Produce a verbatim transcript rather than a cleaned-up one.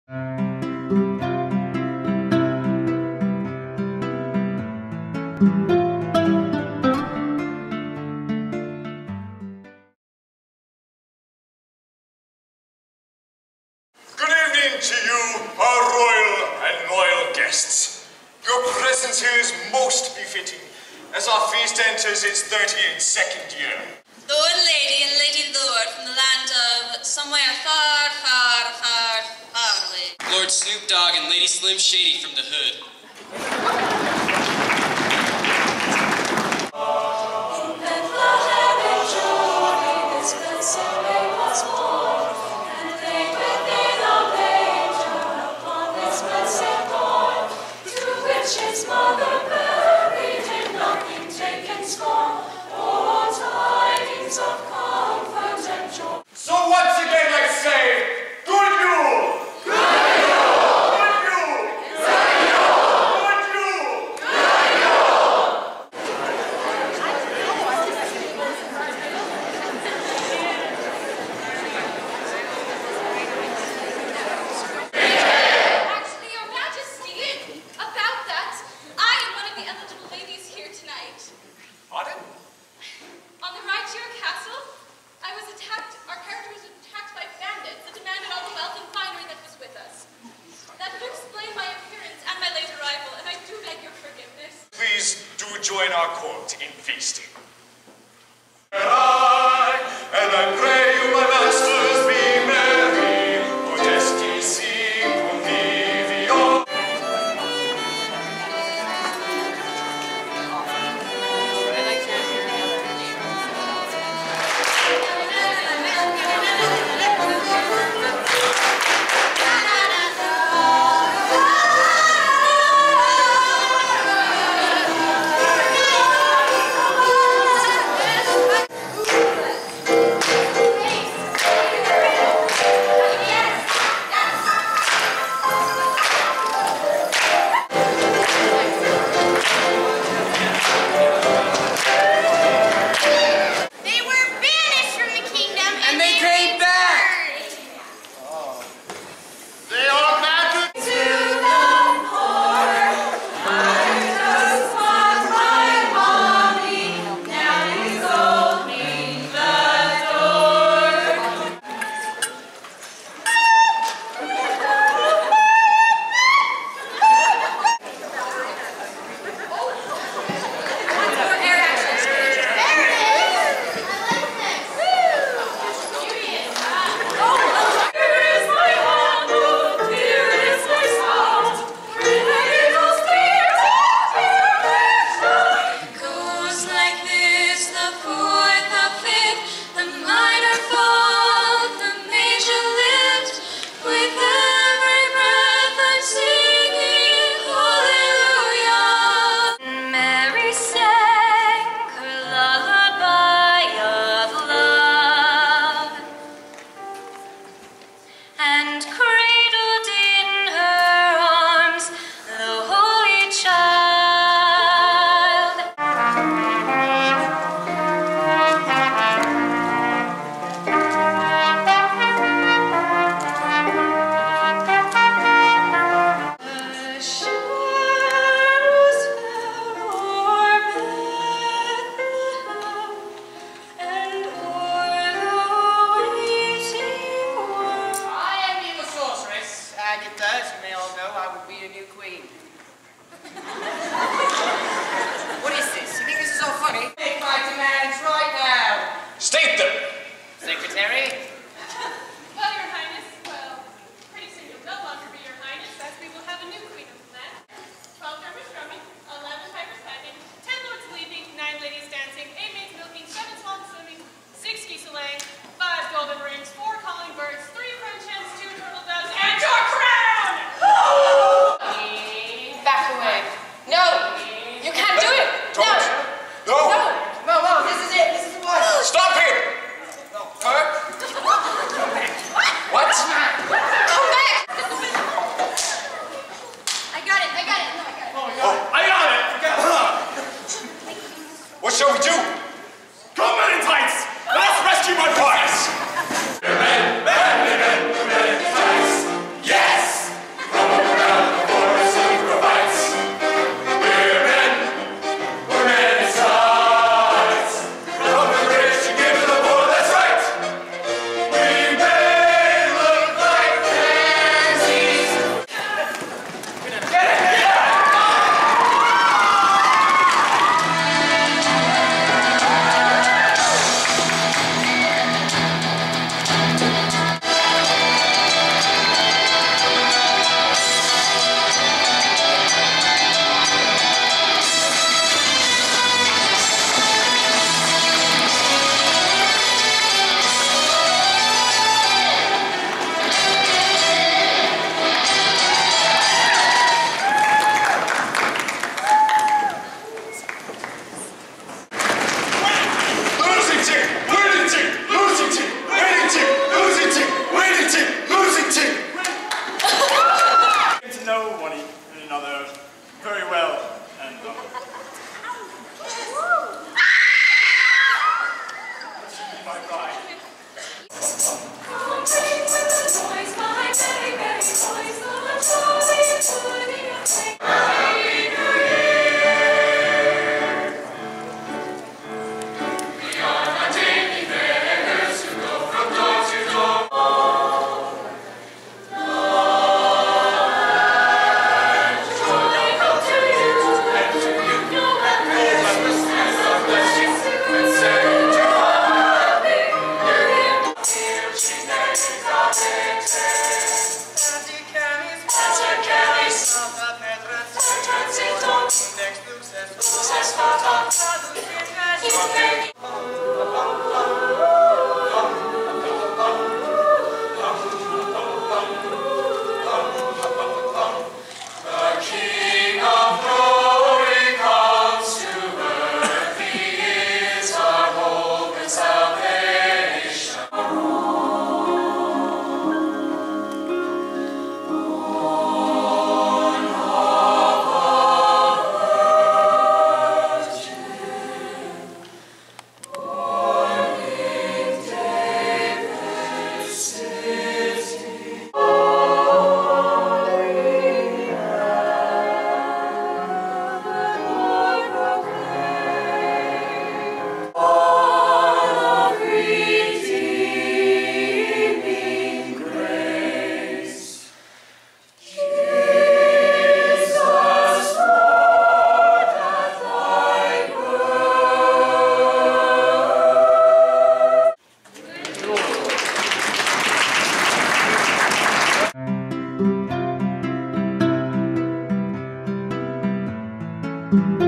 To you, our royal and loyal guests. Your presence here is most befitting, as our feast enters its thirty-second year. Lord Lady and Lady Lord from the land of somewhere far, far, far, far away. Lord Snoop Dogg and Lady Slim Shady from the hood. So once again, let's say, good Yule! Good Yule! Good Yule! Good Yule! Good Yule! Actually, Your Majesty, about that, I am one of the eligible ladies here tonight. Pardon? On the ride to your castle, I was attacked, our character was attacked by bandits that demanded all the wealth and finery that was with us. That would explain my appearance and my late arrival, and I do beg your forgiveness. Please do join our court in feasting. And I, and I pray you, my masters, be merry, modestissimi convivium. Stop here! Her? know one another very well, and um, she'll be my bride. Thank you.